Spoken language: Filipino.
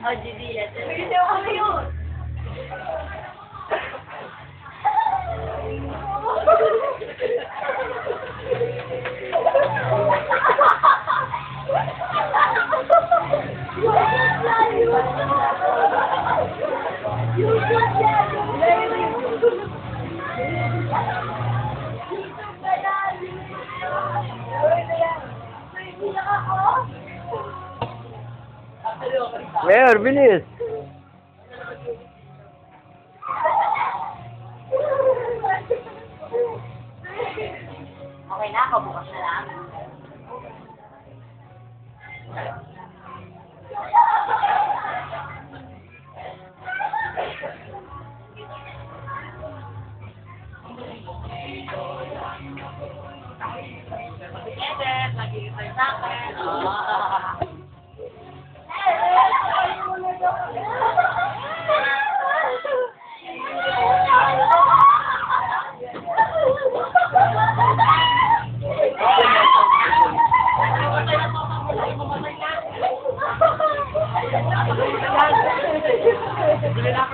Oh, Julia. Hindi ako yun. Mayor, bilis! Okay na, kabukas na lang. Yes, lagi tayo sa akin. Bili na